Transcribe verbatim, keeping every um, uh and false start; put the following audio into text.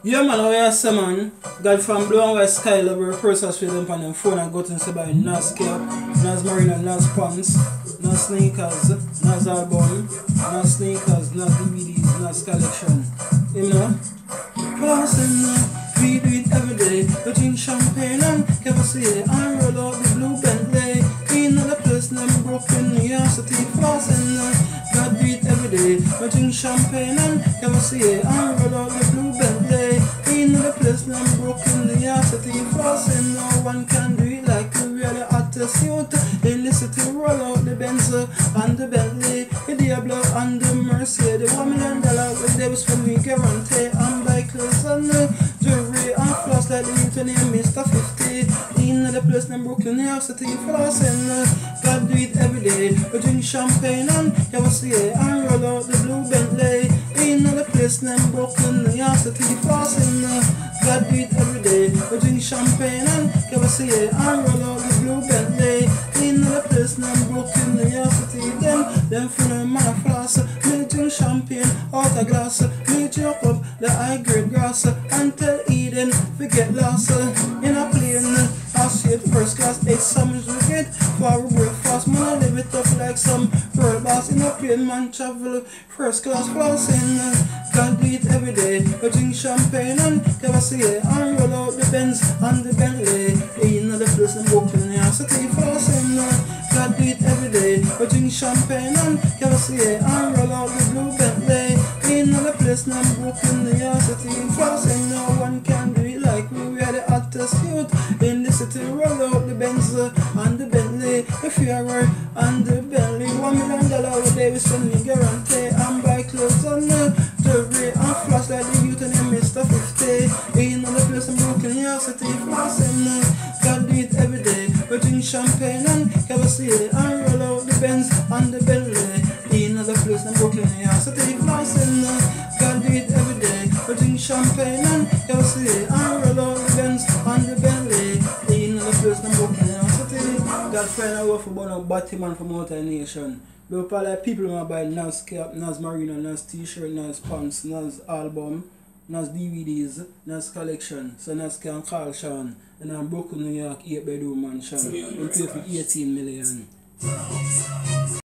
Yeah man, how you say man? God from Blue and White Sky level process with them on them phone and got to buy Nas cap, Nas Marina, Nas pants, Nas sneakers, Nas album, Nas sneakers, Nas D V Ds, Nas collection. You know? Flossing, we do it every day. We drink champagne and Cavassier and roll out the blue Bentley. In the place named Brooklyn, New York City. Flossing, God do it every day. We drink champagne and Cavassier and roll out the blue Bentley. In the place named Brooklyn, New York City. Flossing, no one can do it like we really hot to suit. In the city, roll out the Benz and the Bentley, the Diablo and the Mercy. The one million dollar with they was when we guarantee. And buy clothes and uh, jewelry and floss like the youth name Mister fifty. In the place named Brooklyn, New York City. Flossing, uh, God do it every day. We drink champagne and Cavassier and roll out the blue Bentley. In the place named Brooklyn, New York City. Flossing, uh, God do it every day. We drink champagne and Cavassier and roll out the blue Bentley. In the place named Brooklyn, New York City. Them, them full of man of floss. Me drink champagne out of glass. Me chop up the high grade grass and tell Eden forget loss. In a plane, I see it first class. Eight summers we get for a breakfast. Man, I live it up like some pearl boss. In a plane, man travel first class flossing. Can't do it every day. We drink champagne and Cavassier and roll out the Benz and the Bentley. In the place in Brooklyn, New York City. Flossing, can't do it every day. We drink champagne and Cavassier and roll out the blue Bentley. In the place named Brooklyn, New York City. Flossing, no one can do it like we. We are the hottest youth in the city. Roll out the Benz and the Bentley. If you are right and the Bentley, one million dollar a day we spend we guarantee. And buy clothes and uh, jewelry and floss like the youth name Mister fifty. In the place in Brooklyn, New York City. Flossing, uh, God do it every day. We drink champagne and Cavassier and roll out the Benz and the Bentley. In the place in Brooklyn, New York City. Flossing, uh, God do it every day. We drink champagne and Cavassier and roll out the Benz and the Bentley. In the place in Brooklyn, New York City. God find a way for born a Batman from out of the nation. But like people who buy Nas cap, Nas Marina, Nas t-shirt, Nas pants, Nas album, Nas D V Ds, Nas collection. So Nas can call Sean. And I'm Brooklyn, New York, eight bedroom mansion. We pay for eighteen million.